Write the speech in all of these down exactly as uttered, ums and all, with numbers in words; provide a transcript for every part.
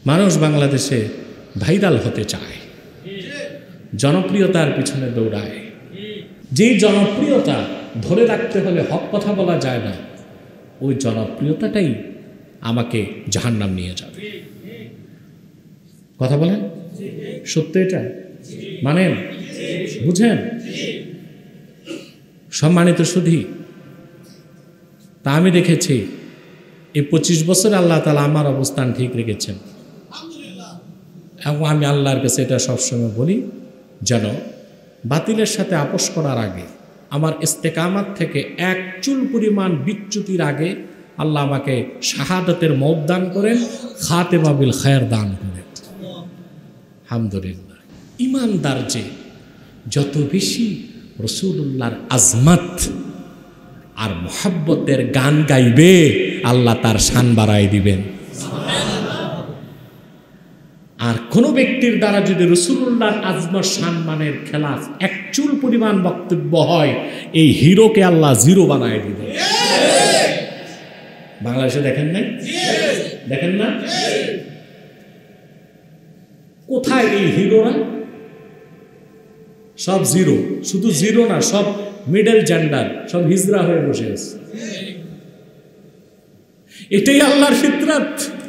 মানুষ বাংলাদেশে ভাইরাল হতে চায়, জনপ্রিয়তার পিছনে দৌড়ায়। যেই জনপ্রিয়তা ধরে রাখতে হলে হক কথা বলা যায় না, ওই জনপ্রিয়তাটাই আমাকে জাহান্নাম নিয়ে যাবে। কথা বলেন, সত্য এটা মানেন, বুঝেন? সম্মানিত সুধী, তা আমি দেখেছি এই পঁচিশ বছর আল্লাহ তাআলা আমার অবস্থান ঠিক রেখেছেন, এবং আমি আল্লাহর কাছে এটা সবসময় বলি, যেন বাতিলের সাথে আপোষ করার আগে আমার ইস্তেকামাত থেকে এক চুল পরিমাণ বিচ্যুতির আগে আল্লাহ আমাকে শাহাদাতের মওত দান করেন, খাতেমা বিল খায়র দান করেন। আলহামদুলিল্লাহ। ইমানদার যে যত বেশি রাসূলুল্লাহর আজমত আর মুহাব্বতের গান গাইবে, আল্লাহ তার শান বাড়ায় দিবেন। আর কোন ব্যক্তির দ্বারা যদি রাসূলুল্লাহর আজমত সম্মানের খেলাফ এক চুল পরিমাণ বক্তব্য হয়, এই হিরোকে আল্লাহ জিরো বানায় দিবেন। বাংলাদেশে দেখেন না, দেখেন না কোথায় এই হিরোরা? সব জিরো, শুধু জিরো না, সব মিডল জেন্ডার, সব হিজরা হয়ে বসে আছে। এটাই আল্লাহর ফিতরাত।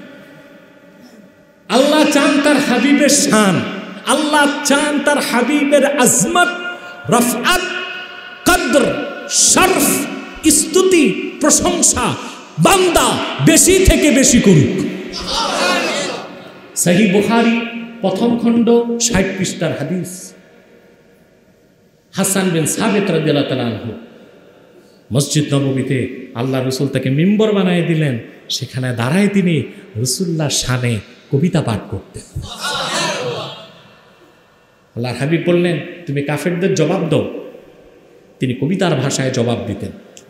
আল্লাহ চান তার হাবিবের শান, আল্লাহ চান তার হাবিবের আজমত, রফআত, কদর, শরফ, স্তুতি, প্রশংসা বান্দা বেশি থেকে বেশি করুক। সহিহ বুখারী প্রথম খণ্ড ষাট পৃষ্ঠার হাদিস। হাসান বিন সাবিত রাদিয়াল্লাহু তাআলা আনহু মসজিদ নববীতে আল্লাহ রসুল তাকে মিম্বর বানিয়ে দিলেন, সেখানে দাঁড়ায় তিনি রাসূলুল্লাহর শানে কবিতা পাঠ করতেন। আল্লাহর হাবিব বললেন, তুমি কাফেরদের জবাব দাও। তিনি কবিতার ভাষায় জবাব দিতেন।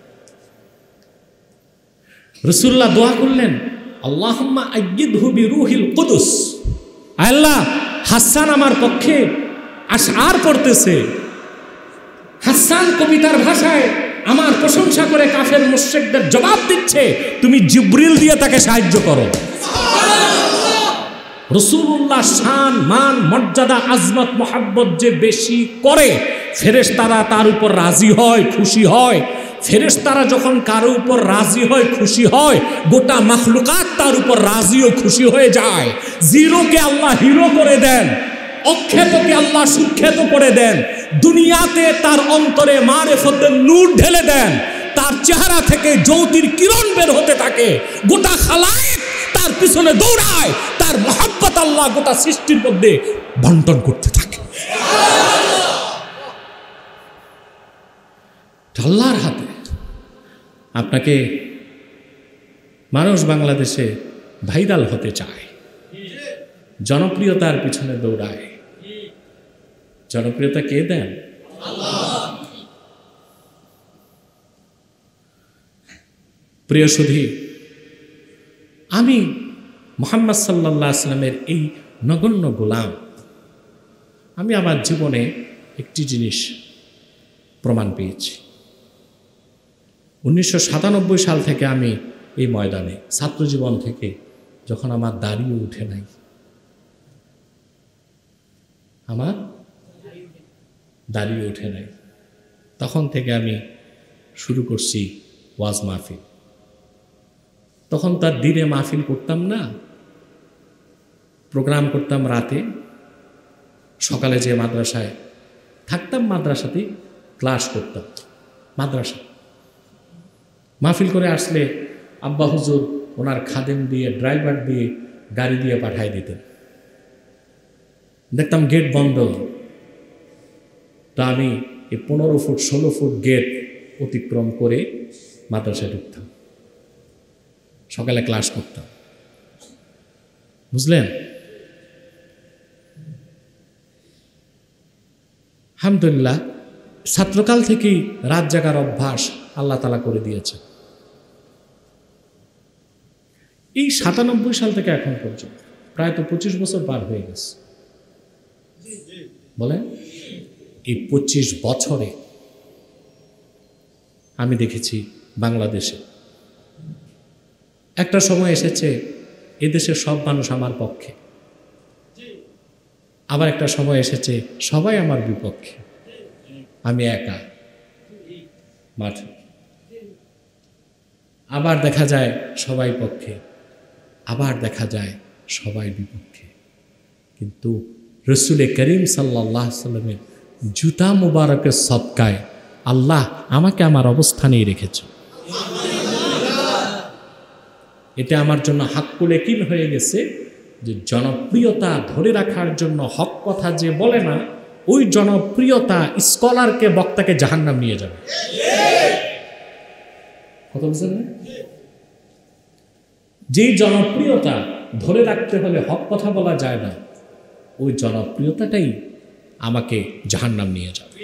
রাসূলুল্লাহ দোয়া করলেন, আল্লাহুম্মা আইয়িদহু বিরূহিল কুদুস। আল্লাহ, হাসান আমার পক্ষে আশআর পড়তেছে, হাসান কবিতার ভাষায় আমার প্রশংসা করে কাফের মুশরিকদের জবাব দিচ্ছে, তুমি জিবরিল দিয়ে তাকে সাহায্য করো। রাসূলুল্লাহ শান, মান, মর্যাদা, আজমত, মুহাব্বত যে বেশি করে, ফেরেশতারা তার উপর রাজি হয়, খুশি হয়। ফেরেশতারা যখন কারো উপর রাজি হয়, খুশি হয়, গোটা মাখলুকাত তার উপর রাজি ও খুশি হয়ে যায়। জিরোকে আল্লাহ হিরো করে দেন, অখ্যাতকে আল্লাহ সুখ্যাত করে দেন। দুনিয়াতে তার অন্তরে মারিফতের নূর ঢেলে দেন, তার চেহারা থেকে জ্যোতির কিরণ বের হতে থাকে। গোটা খালায়েক তার পিছনে দৌড়ায়, তার মহব্বত আল্লাহ গোটা সৃষ্টির মধ্যে বন্টন করতে থাকে। আল্লাহর হাতে। আপনাকে মানুষ বাংলাদেশে ভাইরাল হতে চায়, জনপ্রিয়তার পিছনে দৌড়ায়। জনপ্রিয়তা কে দেন? প্রিয় সুধী, আমি মুহাম্মদ সাল্লাল্লাহু আলাইহি ওয়াসাল্লামের এই নগণ্য গোলাম। আমি আমার জীবনে একটি জিনিস প্রমাণ পেয়েছি। উনিশশো সাতানব্বই সাল থেকে আমি এই ময়দানে, ছাত্র জীবন থেকে, যখন আমার দাড়িও উঠে নাই, আমার দাড়িও উঠে নাই, তখন থেকে আমি শুরু করছি ওয়াজ মাহফিল। তখন তার দিনে মাহফিল করতাম না, প্রোগ্রাম করতাম রাতে। সকালে যে মাদ্রাসায় থাকতাম, মাদ্রাসাতেই ক্লাস করতাম। মাদ্রাসা মাহফিল করে আসলে আব্বা হুজুর ওনার খাদেম দিয়ে, ড্রাইভার দিয়ে, গাড়ি দিয়ে পাঠায় দিতেন। দেখতাম গেট বন্ধ, তা আমি এই পনেরো ফুট ষোলো ফুট গেট অতিক্রম করে মাদ্রাসায় ঢুকতাম, সকালে ক্লাস করতাম। বুঝলেন? আলহামদুলিল্লাহ, ছাত্রকাল থেকেই রাত জাগার অভ্যাস আল্লাহ তাআলা করে দিয়েছে। এই সাতানব্বই সাল থেকে এখন পর্যন্ত প্রায় তো পঁচিশ বছর পার হয়ে গেছে। বলেন, এই পঁচিশ বছরে আমি দেখেছি বাংলাদেশে একটা সময় এসেছে এদেশের সব মানুষ আমার পক্ষে, আবার একটা সময় এসেছে সবাই আমার বিপক্ষে, আমি একা মাঠে। আবার দেখা যায় সবাই পক্ষে, আবার দেখা যায় সবাই বিপক্ষে। কিন্তু রসুলে করিম সাল্লাল্লাহু আলাইহি সাল্লামের জুতা মুবারকের সদকায় আল্লাহ আমাকে আমার অবস্থানেই রেখেছে। এটা আমার জন্য হাক্কুল ইয়াকিন হয়ে গেছে যে জনপ্রিয়তা ধরে রাখার জন্য হক কথা যে বলে না, ওই জনপ্রিয়তা স্কলারকে বক্তাকে জাহান্নাম নিয়ে যাবে। কথা বুঝলেন না? যেই জনপ্রিয়তা ধরে রাখতে হলে হক কথা বলা যায় না, ওই জনপ্রিয়তাটাই আমাকে জাহান্নাম নিয়ে যাবে।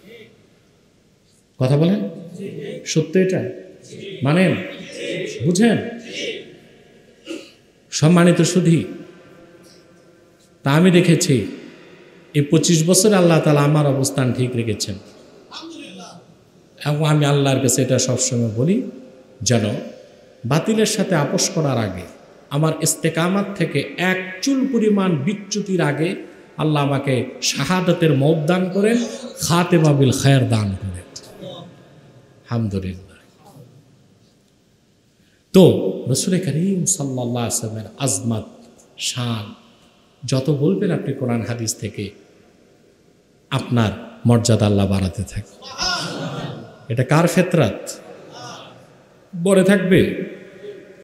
কথা বলেন, সত্য এটা? মানেন? বুঝেন? সম্মানিত সুধী, তা আমি দেখেছি এই পঁচিশ বছর আল্লাহ তাআলা আমার অবস্থান ঠিক রেখেছেন, এবং আমি আল্লাহর কাছে এটা সবসময় বলি যেন বাতিলের সাথে আপোষ করার আগে, আমার ইস্তেকামাত থেকে এক চুল পরিমাণ বিচ্যুতির আগে আল্লাহ আমাকে শাহাদাতের মওত দান করেন, খাতেমা বিল খায়র দান করেন। আলহামদুলিল্লাহ। তো রাসূল করিম সাল্লাল্লাহু আলাইহি ওয়াসাল্লামের আজমত শান যত বলবেন আপনি কোরআন হাদিস থেকে, আপনার মর্যাদা আল্লাহ বাড়াতে থাকবে। এটা কার ফিতরাত? বড় থাকবে।